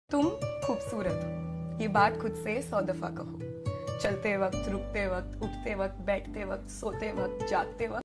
तुम खूबसूरत हो, ये बात खुद से 100 दफा कहो। चलते वक्त, रुकते वक्त, उठते वक्त, बैठते वक्त, सोते वक्त, जागते वक्त।